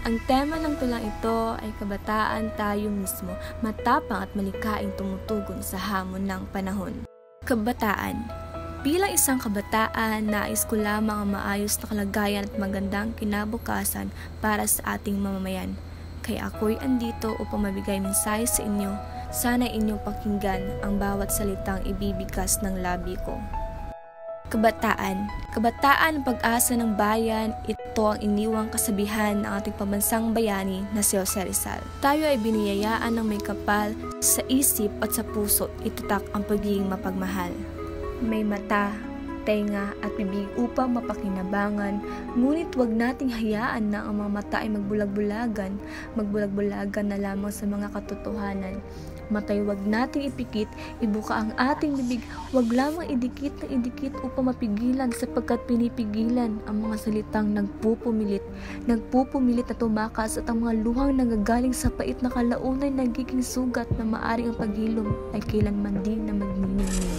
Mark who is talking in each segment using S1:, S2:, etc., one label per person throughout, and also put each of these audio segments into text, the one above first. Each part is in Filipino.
S1: Ang tema ng tulang ito ay kabataan tayo mismo, matapang at malikaing tumutugon sa hamon ng panahon. Kabataan. Bilang isang kabataan, nais ko lamang ang maayos na kalagayan at magandang kinabukasan para sa ating mamamayan. Kaya ako'y andito upang mabigay mensahe sa inyo. Sana inyong pakinggan ang bawat salitang ibibigkas ng labi ko. Kabataan. Kabataan ang pag-asa ng bayan. Ito ang iniwang kasabihan ng ating pambansang bayani na si Jose Rizal. Tayo ay biniyayaan ng may kapal sa isip at sa puso. Itatak ang pagiging mapagmahal. May mata, tenga at bibig upang mapakinabangan, ngunit wag nating hayaan na ang mga mata ay magbulag-bulagan na lamang sa mga katotohanan. Matay wag nating ipikit, ibuka ang ating bibig, wag lamang idikit upang mapigilan sapagkat pinipigilan ang mga salitang nagpupumilit na tumakas at ang mga luhang nanggagaling sa pait na kalaunay nagiging sugat na maaring ang paghilom ay kailanman din na magniningning.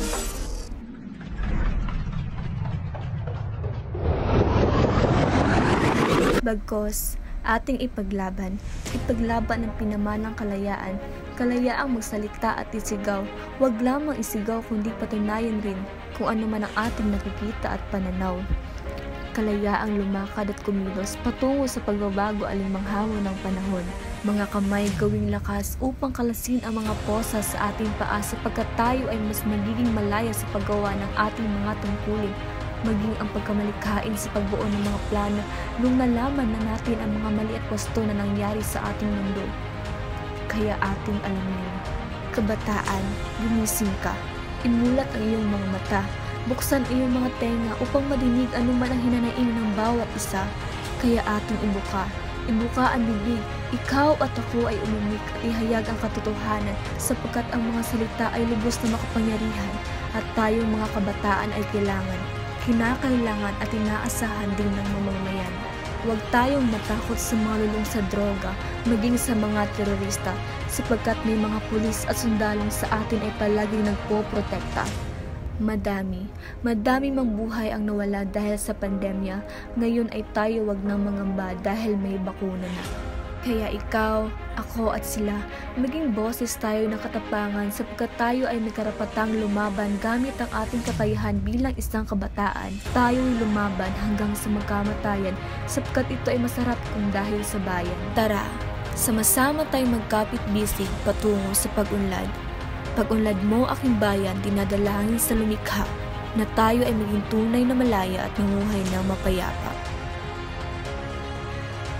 S1: Bagkos, ating ipaglaban ang pinamanang kalayaang magsalita at isigaw. Huwag lamang isigaw kundi patunayan rin kung ano man ang ating nakikita at pananaw. Kalayaang lumakad at kumilos patungo sa pagbabago alinmang hamon ng panahon. Mga kamay gawing lakas upang kalasin ang mga posa sa ating paa sapagkat tayo ay mas magiging malaya sa paggawa ng ating mga tungkulin. Maging ang pagkamalikhain sa pagbuo ng mga plano nung nalaman na natin ang mga mali at wasto na nangyari sa ating mundo. Kaya ating alamin, kabataan, gumising ka, imulat ang iyong mga mata, buksan iyong mga tenga upang madinig anuman ang hinanaing ng bawat isa. Kaya ating ibuka ang bibig, ikaw at ako ay umimik at ihayag ang katotohanan sapagkat ang mga salita ay lubos na makapangyarihan at tayong mga kabataan ay kinakailangan at inaasahan din ng mamamayan. Huwag tayong matakot sa mga lulong sa droga, maging sa mga terorista, sapagkat may mga pulis at sundalong sa atin ay palaging nagpoprotekta. Madami mang buhay ang nawala dahil sa pandemya, ngayon ay tayo wag nang mangamba dahil may bakuna na. Kaya ikaw, ako at sila, maging boses tayo ng katapangan sapagkat tayo ay may karapatang lumaban gamit ang ating kakayahan bilang isang kabataan. Tayo ay lumaban hanggang sa magkamatayan sapagkat ito ay masarap kung dahil sa bayan. Tara, sama-sama tayong magkapit-bisig patungo sa pag-unlad. Pag-unlad mo aking bayan, dinadalangin sa lumikha na tayo ay maging tunay na malaya at mamuhay ng mapayapa.